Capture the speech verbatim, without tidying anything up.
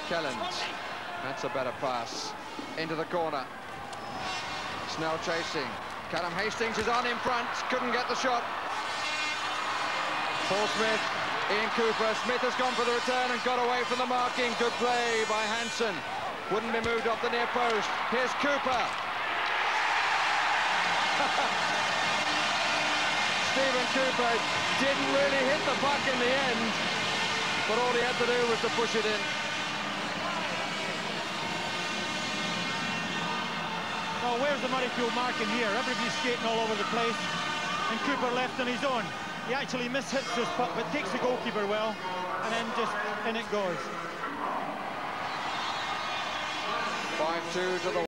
Kellens. That's a better pass. Into the corner. Snell chasing. Callum Hastings is on in front. Couldn't get the shot. Paul Smith. Ian Cooper. Smith has gone for the return and got away from the marking. Good play by Hansen. Wouldn't be moved off the near post. Here's Cooper. Stephen Cooper didn't really hit the puck in the end, but all he had to do was to push it in. Oh, where's the Murrayfield marking here? Everybody's skating all over the place, and Cooper left on his own. He actually mishits this puck, but takes the goalkeeper well, and then just in it goes. five two to the